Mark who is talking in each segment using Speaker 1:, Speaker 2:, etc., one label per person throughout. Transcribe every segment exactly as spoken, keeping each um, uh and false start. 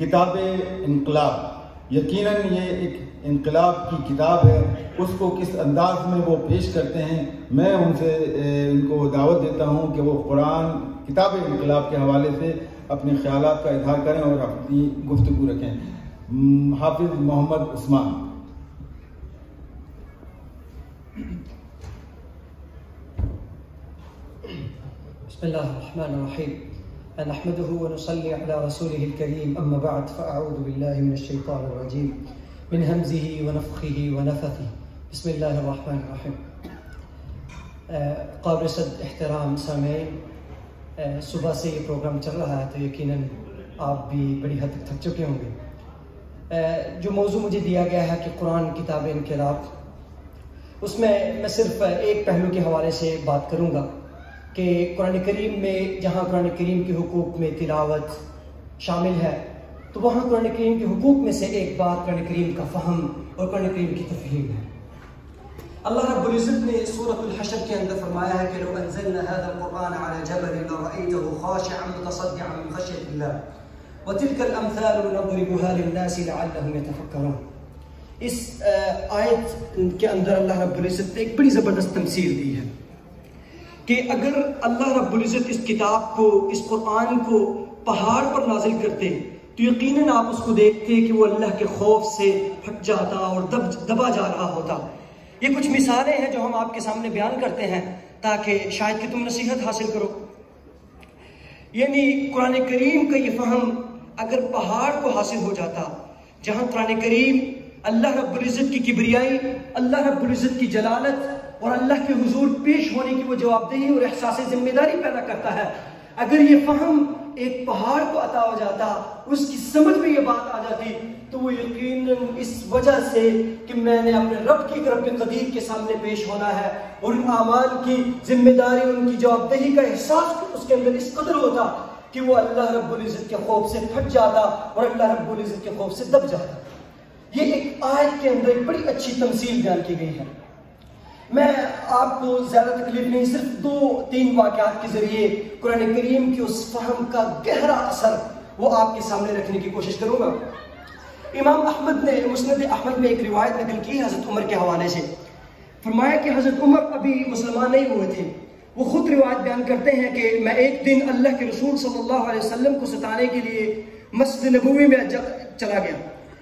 Speaker 1: کتاب انقلاب، یقیناً یہ ایک انقلاب کی کتاب ہے، اس کو کس انداز میں وہ پیش کرتے ہیں، میں ان سے ان کو دعوت دیتا ہوں کہ وہ قرآن کتاب انقلاب کے حوالے سے اپنے خیالات کا اظہار کریں اور اپنی گفتگو رکھیں۔ حافظ محمد عثمان۔
Speaker 2: بسم اللہ الرحمن الرحیم، نحمده ونصلي على رسوله الكريم، اما بعد فاعوذ بالله من الشیطان الرجیم من همزه ونفخه ونفثه، بسم اللہ الرحمن الرحیم۔ قابل صد احترام سامعین، صبح سے یہ پروگرام چل رہا ہے تو یقیناً آپ بھی بڑی حد تک تھک چکے ہوں گے۔ جو موضوع مجھے دیا گیا ہے کہ قرآن کتاب انقلاب، اس میں میں صرف ایک پہلو کے حوالے سے بات کروں گا کہ قرآن کریم میں جہاں قرآن کریم کے حقوق میں تلاوت شامل ہے تو وہاں قرآن کریم کے حقوق میں سے ایک بات قرآن کریم کا فہم اور قرآن کریم کی تفہیم ہے۔ اللہ رب العزت نے سورۃ الحشر کے اندر فرمایا ہے کہ لو انزلنا هذا القرآن على جبل لرأيته خاشعا متصدعا من خشية الله وتلك الأمثال نضربها للناس لعلهم يتفكرون۔ اس آیت کے اندر اللہ رب العزت نے ایک بڑی زبردست تمثیل دی ہے کہ اگر اللہ رب العزت اس کتاب کو، اس قرآن کو پہاڑ پر نازل کرتے تو یقیناً آپ اس کو دیکھتے کہ وہ اللہ کے خوف سے پھٹ جاتا اور دب دبا جا رہا ہوتا۔ یہ کچھ مثالیں ہیں جو ہم آپ کے سامنے بیان کرتے ہیں تاکہ شاید کہ تم نصیحت حاصل کرو۔ یعنی قرآن کریم کا یہ فہم اگر پہاڑ کو حاصل ہو جاتا، جہاں قرآن کریم اللہ رب العزت کی کبریائی، اللہ رب العزت کی جلالت اور اللہ کے حضور پیش ہونے کی وہ جواب دہی اور احساس ذمہ داری پیدا کرتا ہے، اگر یہ فہم ایک پہاڑ کو عطا ہو جاتا، اس کی سمجھ میں یہ بات آ جاتی تو وہ یقیناً اس وجہ سے کہ میں نے اپنے رب کی رب قدیر کے سامنے پیش ہونا ہے اور ان اعمال کی ذمہ داری، ان کی جواب دہی کا احساس اس کے اندر اس قدر ہوتا کہ وہ اللہ رب العزت کے خوف سے پھٹ جاتا اور اللہ رب العزت کے خوف سے دب جاتا۔ یہ ایک آیت کے اندر ایک بڑی اچھی تمثیل بیان کی گئی ہے۔ میں آپ کو زیادہ تکلیف نہیں، صرف دو تین واقعات کے ذریعے قرآن کریم کے اس فہم کا گہرا اثر وہ آپ کے سامنے رکھنے کی کوشش کروں گا۔ امام احمد نے مسند احمد میں ایک روایت نقل کی حضرت عمر کے حوالے سے، فرمایا کہ حضرت عمر ابھی مسلمان نہیں ہوئے تھے۔ وہ خود روایت بیان کرتے ہیں کہ میں ایک دن اللہ کے رسول صلی اللہ علیہ وسلم کو ستانے کے لیے مسجد نبوی میں چلا گیا۔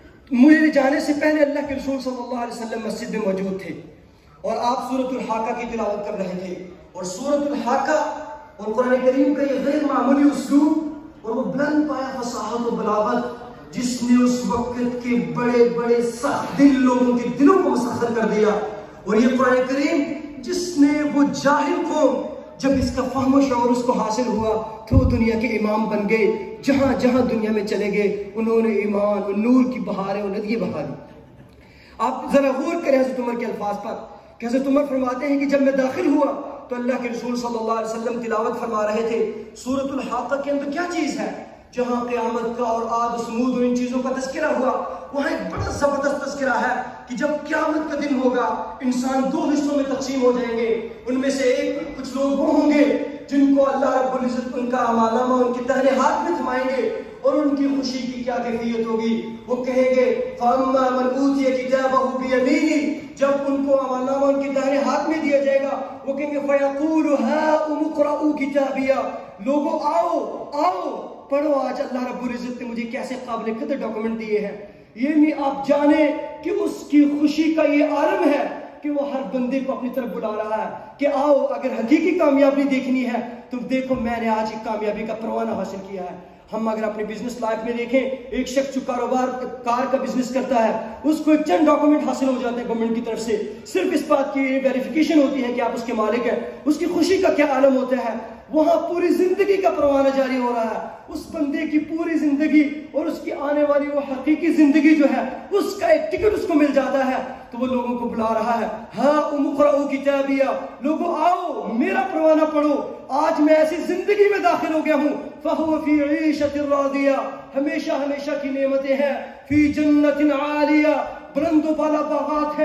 Speaker 2: مجھے جانے سے پہلے اللہ کے رسول صلی اللہ علیہ وسلم مسجد میں موجود تھے اور آپ سورۃ الحاقہ کی تلاوت کر رہے تھے، اور سورۃ الحاقہ اور قرآن کریم کا یہ غیر معمولی اسلوب اور وہ بلند پایا فصاحت و بلاغت جس نے اس وقت کے بڑے بڑے سخت دل لوگوں کے دلوں کو مسخر کر دیا، اور یہ قرآن کریم جس نے وہ جاہل قوم جب اس کا فہم و شعور اس کو حاصل ہوا تو وہ دنیا کے امام بن گئے، جہاں جہاں دنیا میں چلے گئے انہوں نے ایمان اور نور کی بہاریں اور ندیے بہا دی۔ آپ ذرا غور کریں حضرت عمر کے الفاظ پر کہ حضرت عمر فرماتے ہیں کہ جب میں داخل ہوا تو اللہ کے رسول صلی اللہ علیہ وسلم تلاوت فرما رہے تھے۔ سورۃ الحاقہ کے اندر کیا چیز ہے؟ جہاں قیامت کا اور عاد و سمود اور ان چیزوں کا تذکرہ ہوا، وہاں ایک بڑا زبردست تذکرہ ہے کہ جب قیامت کا دن ہوگا انسان دو حصوں میں تقسیم ہو جائیں گے، ان میں سے ایک کچھ لوگ وہ ہوں گے جن کو اللہ رب العزت ان کا اعمالنامہ ان کے دہنے ہاتھ میں تھمائیں گے، اور ان کی خوشی کی کیا کیفیت ہوگی، وہ کہیں گے فَأَمَّا مَنْ أُوتِيَ كِتَابَهُ بِيَمِينِهِ، جب ان کو اعمالنامہ ان کے دائرے ہاتھ میں دیا جائے گا وہ کہیں گے فَيَقُولُ هَاؤُمُ اقْرَءُوا كِتَابِيَهْ، لوگوں آؤ آؤ پڑھو آج اللہ رب العزت نے مجھے کیسے قابل قدر ڈاکومنٹ دیے ہیں۔ یعنی آپ جانیں کہ اس کی خوشی کا یہ عالم ہے کہ وہ ہر بندے کو اپنی طرف بلا رہا ہے کہ آؤ اگر حقیقی کامیابی دیکھنی ہے تو دیکھو میں نے آج ایک کامیابی کا پروانہ حاصل کیا ہے۔ ہم اگر اپنے بزنس لائف میں دیکھیں، ایک شخص جو کاروبار کار کا بزنس کرتا ہے اس کو ایک چند ڈاکومنٹ حاصل ہو جاتے ہیں گورنمنٹ کی طرف سے، صرف اس بات کی ویریفیکیشن ہوتی ہے کہ آپ اس کے مالک ہیں، اس کی خوشی کا کیا عالم ہوتا ہے، وہاں پوری زندگی کا پروانہ جاری ہو رہا ہے، اس بندے کی پوری زندگی اور اس کی آنے والی وہ حقیقی زندگی جو ہے اس کا ایک ٹکٹ اس کو مل جاتا ہے، تو وہ لوگوں کو بلا رہا ہے ہاں اقرؤوا کتابیہ، لوگوں آؤ میرا پروانہ پڑھو، آج میں ایسی زندگی میں داخل ہو گیا ہوں فہو فی عیشۃ راضیہ، ہمیشہ ہمیشہ کی نعمتیں ہیں، فی جنت عالیہ، بلند و بالا باغات ہیں،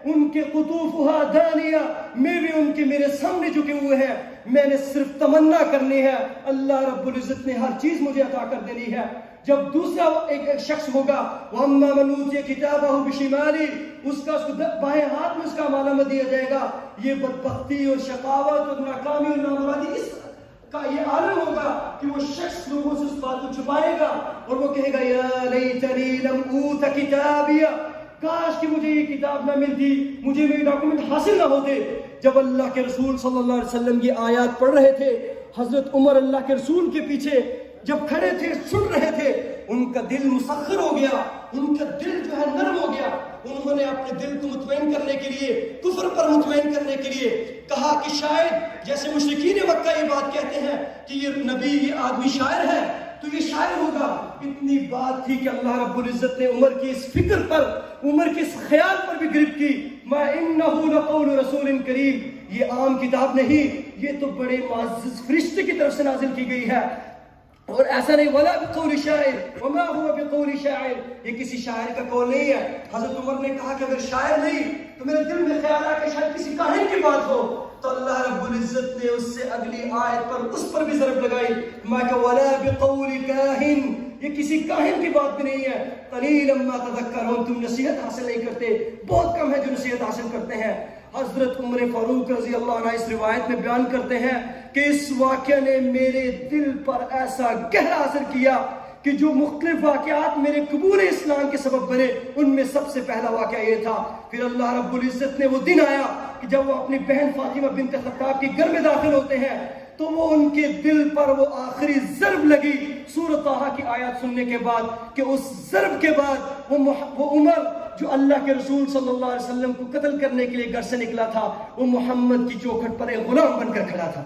Speaker 2: ان کے قطوفہا دانیہ، میوے ان کے میرے سامنے جھکے ہوئے ہیں، میں نے صرف تمنا کرنی ہے، اللہ رب العزت نے ہر چیز مجھے عطا کر دینی ہے۔ جب دوسرا ایک ایک شخص ہوگا وَأَمَّا مَنْ أُوتِيَ كِتَابَهُ بِشِمَالِهِ، اس کا اس کو بائیں ہاتھ میں اس کا مالامہ دیا جائے گا، یہ بدبختی اور شقاوت اور ناکامی اور نامرادی اس کا یہ عالم ہوگا کہ وہ شخص لوگوں سے اس بات کو چھپائے گا اور وہ کہے گا یا لیتنی لم اوت کتابیہ، کاش کہ مجھے یہ کتاب نہ ملتی، مجھے میرے ڈاکومنٹ حاصل نہ ہوتے۔ جب اللہ کے رسول صلی اللہ علیہ وسلم یہ آیات پڑھ رہے تھے، حضرت عمر اللہ کے رسول کے پیچھے جب کھڑے تھے سن رہے تھے، ان کا دل مسخر ہو گیا، ان کا دل جو ہے نرم ہو گیا۔ انہوں نے اپنے دل کو مطمئن کرنے کے لیے، کفر پر مطمئن کرنے کے لیے کہا کہ شاید جیسے مشرکین مکہ یہ بات کہتے ہیں کہ یہ نبی، یہ آدمی شاعر ہے تو یہ شاعر ہوگا۔ اتنی بات تھی کہ اللہ رب العزت نے عمر کی اس فکر پر، عمر کے اس خیال پر بھی گرفت کی، ما انہ لقول رسول کریم، یہ عام کتاب نہیں، یہ تو بڑے معزز فرشتے کی طرف سے نازل کی گئی ہے، اور ایسا نہیں ولا بقول شاعر وما هو بقول شاعر، یہ کسی شاعر کا قول نہیں ہے۔ حضرت عمر نے کہا کہ اگر شاعر نہیں تو میرے دل میں خیال آیا کہ شاید کسی کاہن کی بات ہو، تو اللہ رب العزت نے اس سے اگلی آیت پر اس پر بھی ضرب لگائی، ما کہ ولا بقول کاہن، یہ کسی کاہن کی بات بھی نہیں ہے۔ قلیلا ما تذکرون، تم نصیحت حاصل نہیں کرتے، بہت کم ہے جو نصیحت حاصل کرتے ہیں۔ حضرت عمر فاروق رضی اللہ عنہ اس روایت میں بیان کرتے ہیں کہ اس واقعہ نے میرے دل پر ایسا گہرا اثر کیا کہ جو مختلف واقعات میرے قبول اسلام کے سبب بنے، ان میں سب سے پہلا واقعہ یہ تھا۔ پھر اللہ رب العزت نے وہ دن آیا کہ جب وہ اپنی بہن فاطمہ بنت خطاب کے گھر میں داخل ہوتے ہیں تو وہ ان کے دل پر وہ آخری ضرب لگی سورۃ طٰہٰ کی آیات سننے کے بعد کہ اس ضرب کے بعد وہ, وہ عمر جو اللہ کے رسول صلی اللہ علیہ وسلم کو قتل کرنے کے لیے گھر سے نکلا تھا، وہ محمد کی چوکھٹ پر ایک غلام بن کر کھڑا تھا۔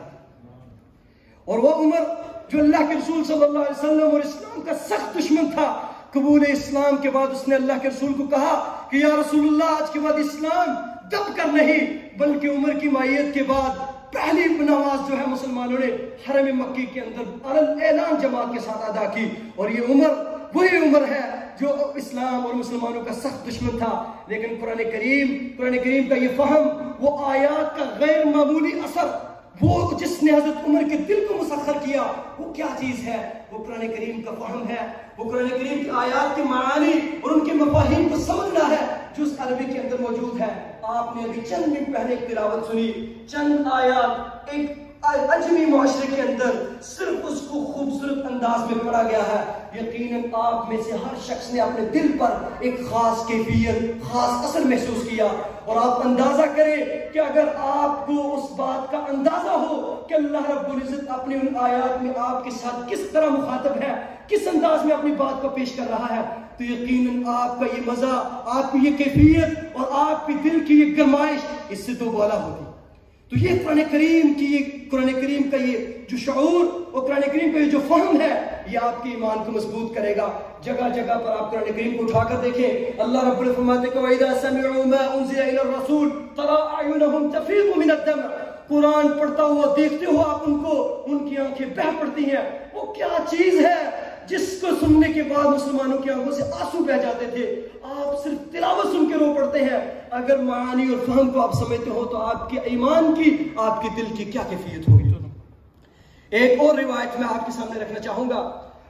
Speaker 2: اور وہ عمر جو اللہ کے رسول صلی اللہ علیہ وسلم اور اسلام کا سخت دشمن تھا، قبول اسلام کے بعد اس نے اللہ کے رسول کو کہا کہ یا رسول اللہ آج کے بعد اسلام دب کر نہیں بلکہ عمر کی مائیت کے بعد پہلی نماز جو ہے مسلمانوں نے حرم مکی کے اندر اعلان جماعت کے ساتھ ادا کی۔ اور یہ عمر وہی عمر ہے جو اسلام اور مسلمانوں کا سخت دشمن تھا، لیکن قرآن کریم قرآن کریم کا یہ فہم، وہ آیات کا غیر معمولی اثر، وہ جس نے حضرت عمر کے دل کو مسخر کیا، وہ کیا چیز ہے؟ وہ قرآن کریم کا فہم ہے، وہ قرآن کریم کی آیات کے معانی اور ان کے مفاہیم کو سمجھنا ہے جو اس عربی کے اندر موجود ہے۔ آپ نے ابھی چند منٹ پہلے ایک تلاوت سنی، چند آیات ایک عجمی معاشرے کے اندر صرف اس کو خوبصورت انداز میں پڑھا گیا ہے۔ یقیناً آپ میں سے ہر شخص نے اپنے دل پر ایک خاص کیفیت، خاص اثر محسوس کیا، اور آپ اندازہ کریں کہ اگر آپ کو اس بات کا اندازہ ہو کہ اللہ رب العزت اپنی ان آیات میں آپ کے ساتھ کس طرح مخاطب ہے، کس انداز میں اپنی بات کو پیش کر رہا ہے، تو یقیناً آپ کا یہ مزہ، آپ کی یہ کیفیت اور آپ کی دل کی یہ گرمائش اس سے دو بالا ہوتی۔ تو یہ قرآن کریم کی یہ قرآن کریم کا یہ جو شعور اور قرآن کریم کا یہ جو فہم ہے، یہ آپ کے ایمان کو مضبوط کرے گا۔ جگہ جگہ پر آپ قرآن کریم کو اٹھا کر دیکھیں، اللہ رب العزت فرماتے ہیں وَإِذَا سَمِعُوا مَا أُنزِلَ إِلَى الرَّسُولِ تَرَىٰ أَعْيُنَهُمْ تَفِيضُ مِنَ الدَّمْعِ، قرآن پڑھتا ہوا دیکھتے ہو آپ ان کو، ان کی آنکھیں بہہ پڑتی ہیں۔ وہ کیا چیز ہے جس کو سننے کے بعد مسلمانوں کی آنکھوں سے آنسو بہ جاتے تھے؟ آپ صرف تلاوت سن کے رو پڑتے ہیں۔ اگر معانی اور فہم کو آپ سمجھتے ہو تو آپ کے ایمان کی، آپ کے دل کی کیا کیفیت ہوگی۔ ایک اور روایت میں آپ کے سامنے رکھنا چاہوں گا،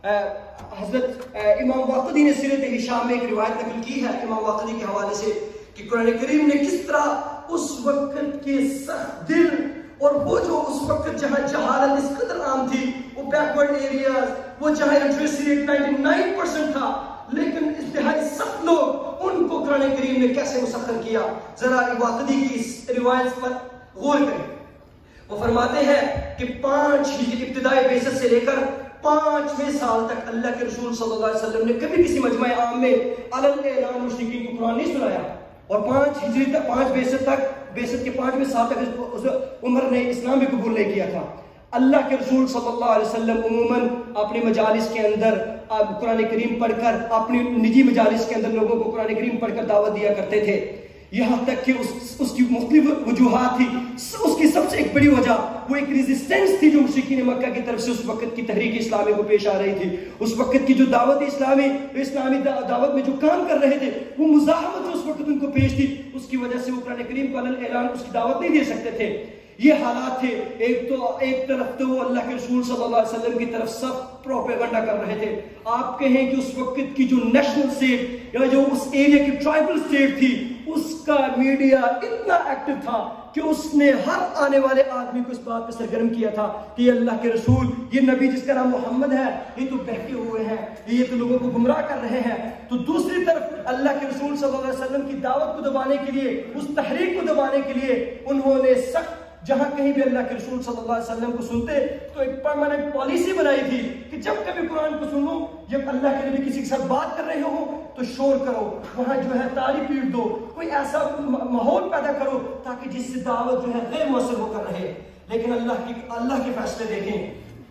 Speaker 2: حضرت امام واقدی نے سیرت ہشام میں ایک روایت نقل کی ہے امام واقدی کے حوالے سے کہ قرآن کریم نے کس طرح اس وقت کے سخت دل اور وہ جو اس وقت جہاں جہالت اس قدر عام تھی، وہ بیکورڈ ایریاز، وہ جہاں literacy rate ninety nine percent تھا، لیکن انتہائی سخت لوگ، ان کو قرآن کریم نے کیسے مسخر کیا۔ ذرا واقدی کی اس روایت پر غور کریں۔ وہ فرماتے ہیں کہ پانچ ہجری ابتدائی بعثت سے لے کر پانچویں سال تک اللہ کے رسول صلی اللہ علیہ وسلم نے کبھی کسی مجمع عام میں علل اعلان مشرکین کو قرآن نہیں سنایا، اور پانچ ہجری تک، پانچ بعثت تک، بعثت کے پانچویں سال تک عمر نے اسلام بھی قبول نہیں کیا تھا۔ اللہ کے رسول صلی اللہ علیہ وسلم عموماً اپنے مجالس کے اندر قرآن کریم پڑھ کر، اپنی نجی مجالس کے اندر لوگوں کو قرآن کریم پڑھ کر دعوت دیا کرتے تھے، یہاں تک کہ اس, اس کی مختلف وجوہات تھی۔ اس کی سب سے ایک بڑی وجہ وہ ایک ریزسٹنس تھی جو مشرکین مکہ کی طرف سے اس وقت کی تحریک اسلامی کو پیش آ رہی تھی۔ اس وقت کی جو دعوت اسلامی اسلامی دعوت میں جو کام کر رہے تھے، وہ مزاحمت جو اس وقت ان کو پیش تھی، اس کی وجہ سے وہ قرآن کریم کو علی اعلان اس کی دعوت نہیں دے سکتے تھے. یہ حالات تھے. ایک تو ایک طرف تو وہ اللہ کے رسول صلی اللہ علیہ وسلم کی طرف سب پروپیگنڈا کر رہے تھے. آپ کہیں کہ اس وقت کی جو نیشنل اسٹیٹ یا جو اس ایریا کی ٹرائبل اسٹیٹ تھی، اس کا میڈیا اتنا ایکٹیو تھا کہ اس نے ہر آنے والے آدمی کو اس بات پہ سرگرم کیا تھا کہ یہ اللہ کے رسول، یہ نبی جس کا نام محمد ہے، یہ تو بہکے ہوئے ہیں، یہ تو لوگوں کو گمراہ کر رہے ہیں. تو دوسری طرف اللہ کے رسول صلی اللہ علیہ وسلم کی دعوت کو دبانے کے لیے، اس تحریک کو دبانے کے لیے انہوں نے سخت، جہاں کہیں بھی اللہ کے رسول صلی اللہ علیہ وسلم کو سنتے تو ایک پرماننٹ پالیسی بنائی تھی کہ جب کبھی قرآن کو سنو، جب اللہ کے نبی کسی کے ساتھ بات کر رہے ہو تو شور کرو، وہاں جو ہے تالی پیٹ دو، کوئی ایسا ماحول پیدا کرو تاکہ جس سے دعوت جو ہے غیر مؤثر ہو کر رہے. لیکن اللہ کی اللہ کے فیصلے دیکھیں.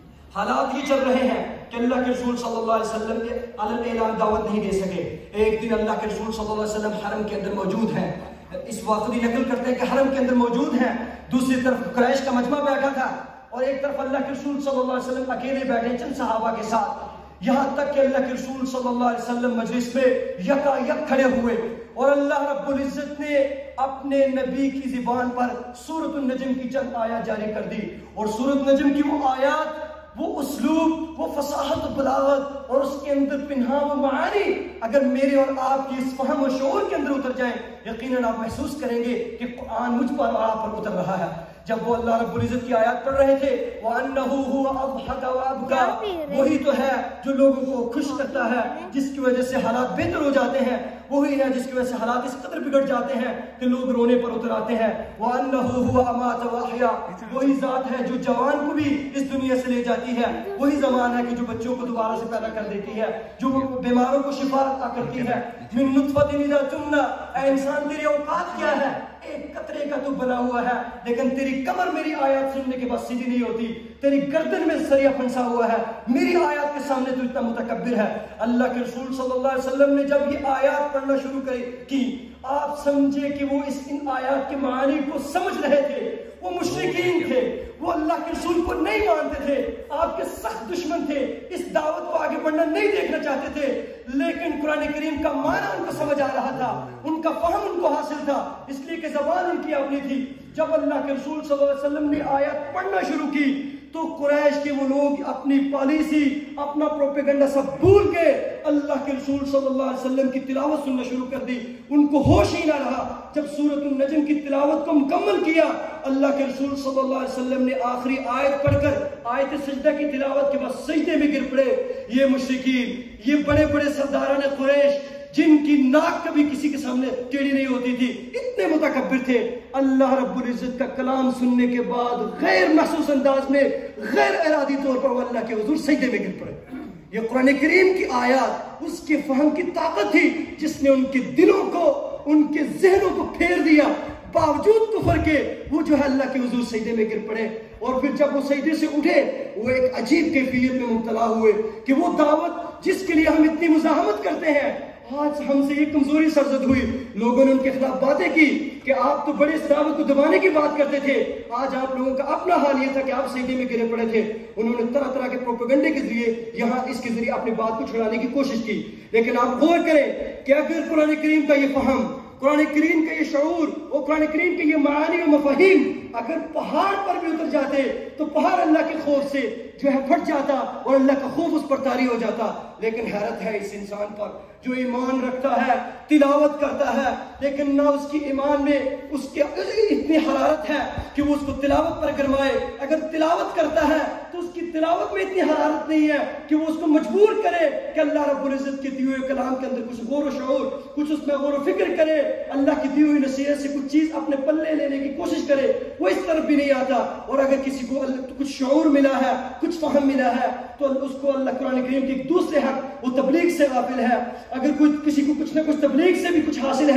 Speaker 2: حالات یہ چل رہے ہیں کہ اللہ کے رسول صلی اللہ علیہ وسلم کے علی اعلان دعوت نہیں دے سکے. ایک دن اللہ کے رسول صلی اللہ علیہ وسلم حرم کے اندر موجود ہیں، اس واقعی نقل کرتے ہیں کہ حرم کے اندر موجود ہیں. دوسری طرف قریش کا مجمع بیٹھا تھا اور ایک طرف اللہ کے رسول صلی اللہ علیہ وسلم اکیلے بیٹھے چند صحابہ کے ساتھ. یہاں تک کہ اللہ کے رسول صلی اللہ علیہ وسلم مجلس میں یکا یک کھڑے ہوئے اور اللہ رب العزت نے اپنے نبی کی زبان پر سورۃ النجم کی چند آیات جاری کر دی. اور سورۃ النجم کی وہ آیات، وہ اسلوب، وہ فصاحت و بلاغت اور اس کے اندر پنہاں و معانی اگر میرے اور آپ کی اس فہم و شعور کے اندر اتر جائیں، یقیناً آپ محسوس کریں گے کہ قرآن مجھ پر اور آپ پر اتر رہا ہے. جب وہ اللہ رب العزت کی آیات پڑھ رہے تھے، وَأَنَّهُ هُوَ أَضْحَكَ وَأَبْكَى، وہی تو ہے جو لوگوں کو خوش کرتا ہے، جس کی وجہ سے حالات بہتر ہو جاتے ہیں، وہی ہے جس کی وجہ سے حالات اس قدر بگڑ جاتے ہیں کہ لوگ رونے پر اتر آتے ہیں. وَأَنَّهُ هُوَ أَمَاتَ وَأَحْيَا، وہی ذات ہے جو جوان کو بھی اس دنیا سے لے جاتی ہے، وہی زمان ہے کہ جو بچوں کو دوبارہ سے پیدا کر دیتی ہے، جو بیماروں کو شفا عطا کرتی ہے. مِن نُطْفَةٍ إِذَا تُمْنَىٰ، اے انسان تیری اوقات کیا ہے؟ ایک قطرے کا تو بنا ہوا ہے، لیکن تیری کمر میری آیات سننے کے بعد سیدھی نہیں ہوتی، تیری گردن میں سریا پھنسا ہوا ہے، میری آیات کے سامنے تو اتنا متکبر ہے. اللہ کے رسول صلی اللہ علیہ وسلم نے جب یہ آیات پڑھنا شروع کی، آپ سمجھے کہ وہ اس ان آیات کے معانی کو سمجھ رہے تھے. وہ مشرکین تھے، وہ اللہ کے رسول کو نہیں مانتے تھے، آپ کے سخت دشمن تھے، اس دعوت کو آگے بڑھنا نہیں دیکھنا چاہتے تھے. لیکن قرآن کریم کا معنی ان کو سمجھ آ رہا تھا، ان کا فہم ان کو حاصل تھا، اس لیے کہ زبان ان کی اپنی تھی. جب اللہ کے رسول صلی اللہ علیہ وسلم نے آیات پڑھنا شروع کی تو قریش کے وہ لوگ اپنی پالیسی، اپنا پروپیگنڈا سب بھول کے اللہ کے رسول صلی اللہ علیہ وسلم کی تلاوت سننا شروع کر دی. ان کو ہوش ہی نہ رہا. جب سورۃ النجم کی تلاوت کو مکمل کیا، اللہ کے رسول صلی اللہ علیہ وسلم نے آخری آیت پڑھ کر آیت سجدہ کی تلاوت کے بعد سجدے میں گر پڑے. یہ مشرکین، یہ بڑے بڑے سرداران قریش جن کی ناک کبھی کسی کے سامنے ٹیڑھی نہیں ہوتی تھی، اتنے متکبر تھے، اللہ رب العزت کا کلام سننے کے بعد غیر محسوس انداز میں، غیر ارادی طور پر وہ اللہ کے حضور سجدے میں گر پڑے. یہ قرآن کریم کی آیات اس کے فہم کی طاقت تھی جس نے ان کے دلوں کو، ان کے ذہنوں کو پھیر دیا. باوجود کفر کے وہ جو ہے اللہ کے حضور سجدے میں گر پڑے. اور پھر جب وہ سجدے سے اٹھے، وہ ایک عجیب کیفیت میں مبتلا ہوئے کہ وہ دعوت جس کے لیے ہم اتنی مزاحمت کرتے ہیں، آج ہم سے یہ کمزوری سرزد ہوئی. لوگوں نے ان کے خلاف باتیں کی کہ آپ تو بڑے اس دعوت کو دبانے کی بات کرتے تھے، آج آپ لوگوں کا اپنا حال یہ تھا کہ آپ سجدے میں گرے پڑے تھے. انہوں نے طرح طرح کے پروپیگنڈے کے ذریعے یہاں اس کے ذریعے اپنی بات کو چھڑانے کی کوشش کی. لیکن آپ غور کریں کہ اگر قرآن کریم کا یہ فہم، قرآن کریم کا یہ شعور اور قرآن کریم کے یہ معانی و مفاہیم اگر پہاڑ پر بھی اتر جاتے تو پہاڑ اللہ کے خوف سے جو ہے پھٹ جاتا اور اللہ کا خوف اس پر طاری ہو جاتا. لیکن حیرت ہے اس انسان پر جو ایمان رکھتا ہے، تلاوت کرتا ہے، لیکن نہ اس کی ایمان میں اس کے اتنی حرارت ہے کہ وہ اس کو تلاوت پر گرمائے. اگر تلاوت کرتا ہے تو اس کی تلاوت میں اتنی حرارت نہیں ہے کہ وہ اس کو مجبور کرے کہ اللہ رب العزت کے دیے ہوئے کلام کے اندر کچھ غور و شعور، کچھ اس میں غور و فکر کرے، اللہ کی دی ہوئی نصیحت سے کچھ چیز اپنے پلے لینے کی کوشش کرے. وہ اس طرف بھی نہیں آتا. اور اگر کسی کو کچھ شعور ملا ہے، کچھ فہم ملا ہے، تو اس کو اللہ قرآن کریم کے ایک دوسرے حق، وہ تبلیغ سے غافل ہے. اگر کوئی کسی کو کچھ نہ کچھ تبلیغ سے بھی کچھ حاصل ہے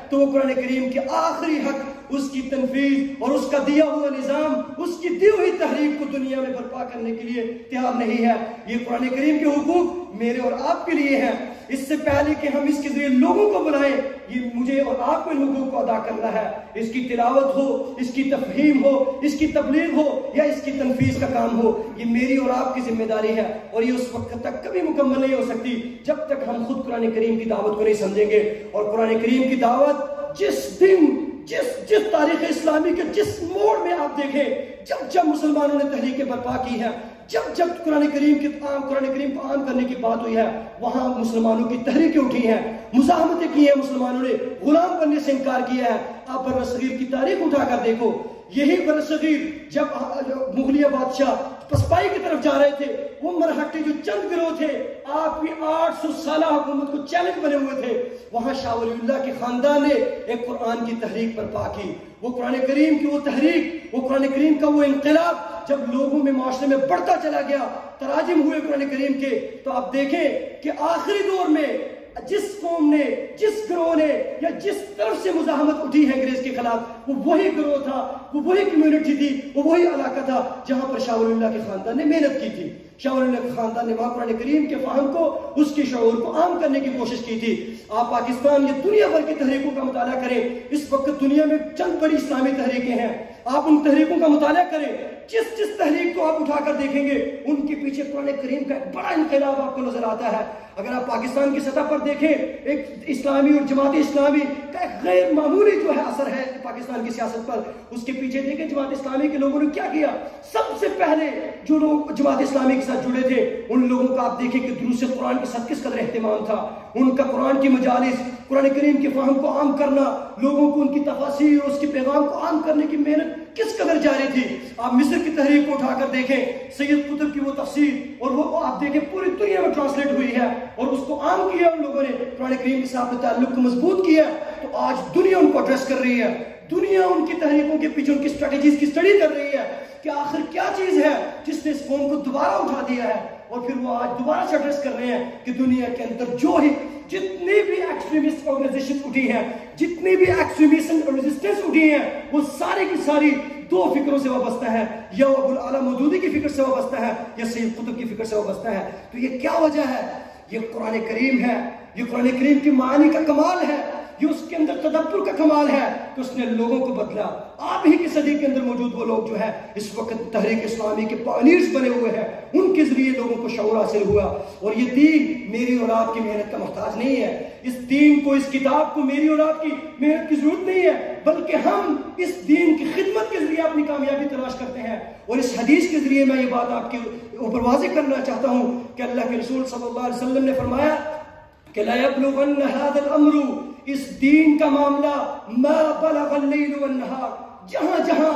Speaker 2: تو وہ قرآن کریم کے آخری حق، اس کی تنفیذ اور اس کا دیا ہوا نظام، اس کی دی ہوئی تحریک کو دنیا میں برپا کرنے کے لیے تیار نہیں ہے۔ یہ قرآن کریم کے حقوق میرے اور آپ کے لیے ہیں۔ اس سے پہلے کہ ہم اس کے ذریعے لوگوں کو بلائیں، یہ مجھے اور آپ کو ان حقوق کو ادا کرنا ہے۔ اس کی تلاوت ہو، اس کی تفہیم ہو، اس کی تبلیغ ہو یا اس کی تنفیذ کا کام ہو، یہ میری اور آپ کی ذمہ داری ہے، اور یہ اس وقت تک کبھی مکمل نہیں ہو سکتی جب تک ہم خود قرآن کریم کی دعوت کو نہیں سمجھیں گے۔ اور قرآن کریم کی دعوت جس دن جس جس تاریخ اسلامی کے جس موڑ میں آپ دیکھیں، جب جب مسلمانوں نے تحریکیں برپا کی ہیں، جب جب قرآن کریم کے عام قرآن کریم کو عام کرنے کی بات ہوئی ہے، وہاں مسلمانوں کی تحریکیں اٹھی ہیں، مزاحمتیں کی ہیں، مسلمانوں نے غلام بننے سے انکار کیا ہے۔ آپ برصغیر کی تاریخ اٹھا کر دیکھو، یہی برصغیر جب مغلیہ بادشاہ پسپائی کی طرف جا رہے تھے، وہ مرہٹے جو چند گروہ تھے آپ کی آٹھ سو سالہ حکومت کو چیلنج بنے ہوئے تھے، وہاں شاہ ولی اللہ کے خاندان نے ایک قرآن کی تحریک برپا کی۔ وہ قرآن کریم کی وہ تحریک، وہ قرآن کریم کا وہ انقلاب جب لوگوں میں معاشرے میں بڑھتا چلا گیا، تراجم ہوئے قرآن کریم کے، تو آپ دیکھیں کہ آخری دور میں جس قوم نے، جس گروہ نے یا جس طرف سے مزاحمت اٹھی ہے انگریز کے خلاف، وہ وہی گروہ تھا، وہ وہی کمیونٹی تھی، وہ وہی علاقہ تھا جہاں پر شاہ ولی اللہ کے خاندان نے محنت کی تھی۔ شاہ ولی اللہ کے خاندان نے وہاں قرآن کریم کے فہم کو، اس کے شعور کو عام کرنے کی کوشش کی تھی۔ آپ پاکستان یا دنیا بھر کی تحریکوں کا مطالعہ کریں، اس وقت دنیا میں چند بڑی اسلامی تحریکیں ہیں، آپ ان تحریکوں کا مطالعہ کریں، جس جس تحریک کو آپ اٹھا کر دیکھیں گے ان کے پیچھے قرآن کریم کا ایک بڑا انقلاب آپ کو نظر آتا ہے۔ اگر آپ پاکستان کی سطح پر دیکھیں، ایک اسلامی اور جماعت اسلامی کا ایک غیر معمولی جو ہے اثر ہے پاکستان کی سیاست پر، اس کے پیچھے دیکھیں جماعت اسلامی کے لوگوں نے کیا کیا۔ سب سے پہلے جو لوگ جماعت اسلامی کے ساتھ جڑے تھے، ان لوگوں کا آپ دیکھیں کہ دروس قرآن کے ساتھ کس قدر اہتمام تھا، ان کا قرآن کی مجالس، قرآن کریم کے فہم کو عام کرنا، لوگوں کو ان کی تفاسیر اور اس کے پیغام کو عام کرنے کی محنت کس قدر جاری تھی۔ آپ مصر کی تحریک کو اٹھا کر دیکھیں، سید قطب کی وہ تفسیر، اور وہ آپ دیکھیں پوری دنیا میں ٹرانسلیٹ ہوئی ہے، اور اس کو عام کیا ان لوگوں نے، قرآن کریم کے ساتھ تعلق کو مضبوط کیا، تو آج دنیا ان کو ایڈریس کر رہی ہے، دنیا ان کی تحریکوں کے پیچھے ان کی اسٹریٹجیز کی اسٹڈی کر رہی ہے کہ آخر کیا چیز ہے جس نے اس قوم کو دوبارہ اٹھا دیا ہے، اور پھر وہ آج دوبارہ سے ایڈریس کر رہے ہیں کہ دنیا کے اندر جو ہی جتنی بھی ایکسٹریمسٹ آرگنائزیشن اٹھی ہیں، جتنی بھی ایکسٹریمزم اور ریزسٹنس اٹھی ہیں، وہ ساری کی ساری دو فکروں سے وابستہ ہے، یا ابو العلا مودودی کی فکر سے وابستہ ہے یا سید قطب کی فکر سے وابستہ ہے۔ تو یہ کیا وجہ ہے؟ یہ قرآن کریم ہے، یہ قرآن کریم کی معانی کا کمال ہے، یہ اس کے اندر تدبر کا کمال ہے کہ اس نے لوگوں کو بدلا۔ آپ ہی کی صدی کے اندر موجود وہ لوگ جو ہے اس وقت تحریک اسلامی کے پائنیئرز بنے ہوئے ہیں، ان کے ذریعے لوگوں کو شعور حاصل ہوا، اور یہ دین میری اور آپ کی محنت کا محتاج نہیں ہے، اس دین کو، اس کتاب کو میری اور آپ کی محنت کی ضرورت نہیں ہے، بلکہ ہم اس دین کی خدمت کے ذریعے اپنی کامیابی تلاش کرتے ہیں۔ اور اس حدیث کے ذریعے میں یہ بات آپ کے اوپر واضح کرنا چاہتا ہوں کہ اللہ کے رسول صلی اللہ علیہ وسلم نے فرمایا کہ لا يبلغن هذا الامر، اس دین کا معاملہ ما بلغ اللیل والنہار، جہاں جہاں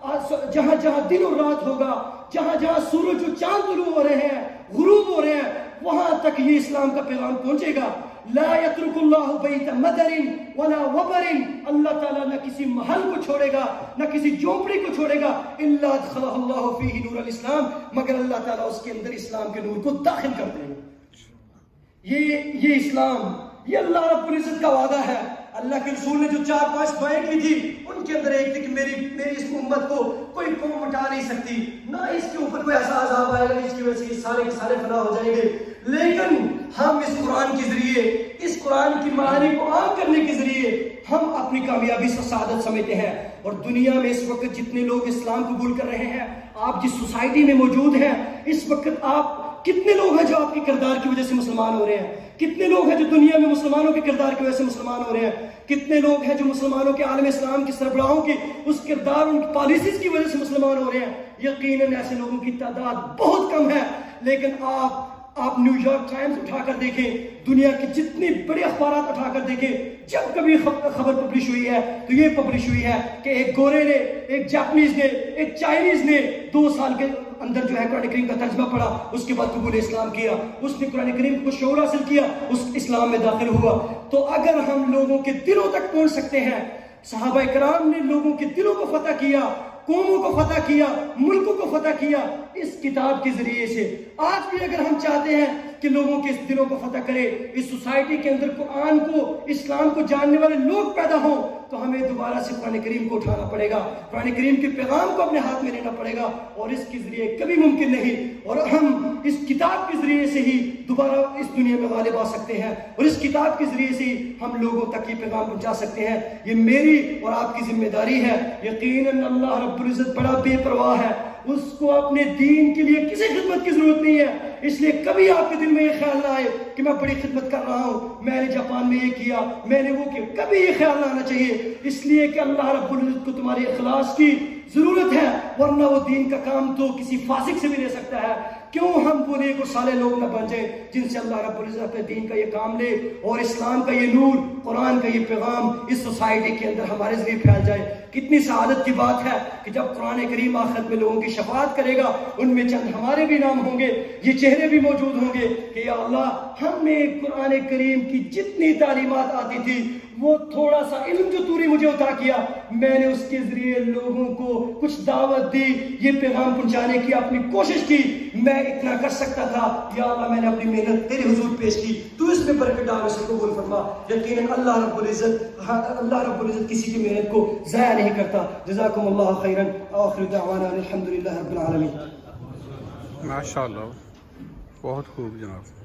Speaker 2: جہاں جہاں دن اور رات ہوگا، جہاں جہاں سورج و چاند طلوع ہو رہے ہیں، غروب ہو رہے ہیں، وہاں تک یہ اسلام کا پیغام پہنچے گا۔ لا يترک اللہ بیت مدر ولا وبر، اللہ تعالیٰ نہ کسی محل کو چھوڑے گا، نہ کسی جھونپڑی کو چھوڑے گا، الا ادخلہ اللہ فیہ نور الاسلام، مگر اللہ تعالیٰ اس کے اندر اسلام کے نور کو داخل کر دے گا۔ یہ یہ اسلام، یہ اللہ رب العزت کا وعدہ ہے۔ اللہ کے رسول نے جو چار پانچ دعائیں کی تھی، ان کے اندر ایک تھی کہ میری میری اس امت کو کوئی قوم مٹا نہیں سکتی، نہ اس کے اوپر کوئی ایسا عذاب آئے گا جس کی وجہ سے یہ سارے کے سارے فنا ہو جائیں گے۔ لیکن ہم اس قرآن کے ذریعے، اس قرآن کی معانی کو عام کرنے کے ذریعے ہم اپنی کامیابی سے سعادت سمجھتے ہیں۔ اور دنیا میں اس وقت جتنے لوگ اسلام قبول کر رہے ہیں، آپ جس سوسائٹی میں موجود ہیں اس وقت، آپ کتنے لوگ ہیں جو آپ کے کردار کی وجہ سے مسلمان ہو رہے ہیں؟ کتنے لوگ ہیں جو دنیا میں مسلمانوں کے کردار کی وجہ سے مسلمان ہو رہے ہیں؟ کتنے لوگ ہیں جو مسلمانوں کے عالم اسلام کے سربراہوں کی اس کردار، ان کی پالیسیز کی وجہ سے مسلمان ہو رہے ہیں؟ یقیناً ایسے لوگوں کی تعداد بہت کم ہے، لیکن آپ آپ نیو یارک ٹائمز اٹھا کر دیکھیں، دنیا کی جتنی بڑے اخبارات اٹھا کر دیکھیں، جب کبھی خبر پبلش ہوئی ہے تو یہ پبلش ہوئی ہے کہ ایک گورے نے، ایک جاپنیز نے، ایک چائنیز نے دو سال کے اندر جو ہے قرآن کریم کا ترجمہ پڑھا، اس کے بعد قبول اسلام کیا، اس نے قرآن کریم کو شعور حاصل کیا، اس اسلام میں داخل ہوا۔ تو اگر ہم لوگوں کے دلوں تک پہنچ سکتے ہیں، صحابہ کرام نے لوگوں کے دلوں کو فتح کیا، قوموں کو فتح کیا، ملکوں کو فتح کیا اس کتاب کے ذریعے سے۔ آج بھی اگر ہم چاہتے ہیں کہ لوگوں کے اس دلوں کو فتح کرے، اس سوسائٹی کے اندر قرآن کو، اسلام کو جاننے والے لوگ پیدا ہوں، تو ہمیں دوبارہ سے قرآن کریم کو اٹھانا پڑے گا، قرآن کریم کے پیغام کو اپنے ہاتھ میں لینا پڑے گا، اور اس کے ذریعے کبھی ممکن نہیں، اور ہم اس کتاب کے ذریعے سے ہی دوبارہ اس دنیا میں غالب آ سکتے ہیں، اور اس کتاب کے ذریعے سے ہی ہم لوگوں تک یہ پیغام پہنچا سکتے ہیں۔ یہ میری اور آپ کی ذمہ داری ہے۔ یقیناً اللہ رب العزت بڑا بے پرواہ ہے، اس کو اپنے دین کے لیے کسی خدمت کی ضرورت نہیں ہے، اس لیے کبھی آپ کے دل میں یہ خیال نہ آئے کہ میں بڑی خدمت کر رہا ہوں، میں نے جاپان میں یہ کیا، میں نے وہ کیا، کبھی یہ خیال نہ آنا چاہیے، اس لیے کہ اللہ رب العزت کو تمہارے اخلاص کی ضرورت ہے، ورنہ وہ دین کا کام تو کسی فاسق سے بھی لے سکتا ہے۔ کیوں ہم وہ نیک اور صالح لوگ نہ بن جائیں جن سے اللہ رب العزت اپنے دین کا یہ کام لے، اور اسلام کا یہ نور، قرآن کا یہ پیغام اس سوسائٹی کے اندر ہمارے ذریعے پھیل جائے۔ کتنی سعادت کی بات ہے کہ جب قرآن کریم آخرت میں لوگوں کی شفاعت کرے گا، ان میں چند ہمارے بھی نام ہوں گے، یہ چہرے بھی موجود ہوں گے کہ یا اللہ ہم نے قرآن کریم کی جتنی تعلیمات آتی تھی، وہ تھوڑا سا علم جو تو نے مجھے عطا کیا، میں نے اس کے ذریعے لوگوں کو کچھ دعوت دی، یہ پیغام پہنچانے کی اپنی کوشش کی، میں اتنا کر سکتا تھا، یا اللہ میں نے اپنی محنت تیرے حضور پیش کی، تو اس میں برکت ڈال، اسے قبول فرما۔ یقیناً اللہ رب العزت اللہ رب العزت کسی کی محنت کو ضائع نہیں کرتا۔ جزاکم اللہ خیرا، آخر دعوانا الحمدللہ رب العالمین۔
Speaker 3: ماشاءاللہ، بہت خوب جناب۔